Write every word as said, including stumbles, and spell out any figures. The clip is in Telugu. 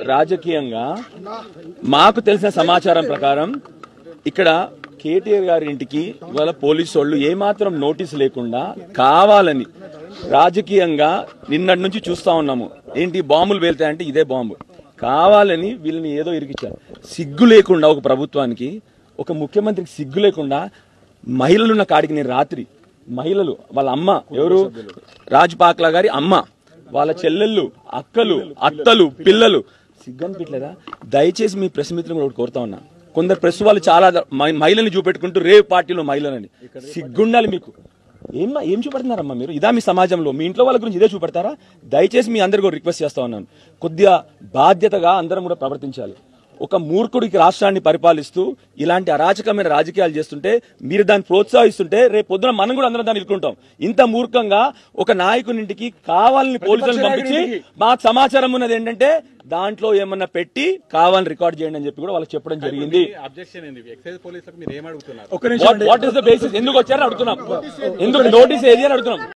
రాజకీయంగా మాకు తెలిసిన సమాచారం ప్రకారం ఇక్కడ కేటీఆర్ గారి ఇంటికి ఇవాళ పోలీసు వాళ్ళు ఏమాత్రం నోటీస్ లేకుండా కావాలని రాజకీయంగా నిన్నటి నుంచి చూస్తా ఉన్నాము. ఏంటి బాంబులు పేలుతాయంటే ఇదే బాంబు కావాలని వీళ్ళని ఏదో ఇరికిచ్చారు. సిగ్గు లేకుండా ఒక ప్రభుత్వానికి, ఒక ముఖ్యమంత్రికి సిగ్గు లేకుండా మహిళలున్న కాడికి నేను రాత్రి మహిళలు వాళ్ళ అమ్మ ఎవరు రాజపాక్లా గారి అమ్మ, వాళ్ళ చెల్లెళ్ళు, అక్కలు, అత్తలు, పిల్లలు సిగ్గనిపించలేదా? దయచేసి మీ ప్రెస్ మిత్రులు కూడా కోరుతా ఉన్నా. కొందరు ప్రెస్ వాళ్ళు చాలా మహిళల్ని చూపెట్టుకుంటూ రేవ్ పార్టీలో మహిళలని, సిగ్గుండాలి మీకు. ఏం ఏం చూపెడుతున్నారమ్మా మీరు? ఇదా మీ సమాజంలో? మీ ఇంట్లో వాళ్ళ గురించి ఇదే చూపెడతారా? దయచేసి మీ అందరు కూడా రిక్వెస్ట్ చేస్తా ఉన్నాను, కొద్దిగా బాధ్యతగా అందరం కూడా ప్రవర్తించాలి. ఒక మూర్ఖుడికి రాష్ట్రాన్ని పరిపాలిస్తూ ఇలాంటి అరాచకమైన రాజకీయాలు చేస్తుంటే మీరు దాన్ని ప్రోత్సహిస్తుంటే రేపు పొద్దున మనం కూడా అందరం దాన్ని ఇరుకుంటాం. ఇంత మూర్ఖంగా ఒక నాయకునింటికి కావాలని పోలీసులను పంపించి మాకు సమాచారం ఉన్నది ఏంటంటే దాంట్లో ఏమన్నా పెట్టి కావాలని రికార్డ్ చేయండి అని చెప్పి కూడా వాళ్ళకి చెప్పడం జరిగింది. What is the basis? ఎందుకు వచ్చారని అడుగుతున్నాం. ఎందుకు నోటీస్ ఏది అని అడుగుతున్నాం.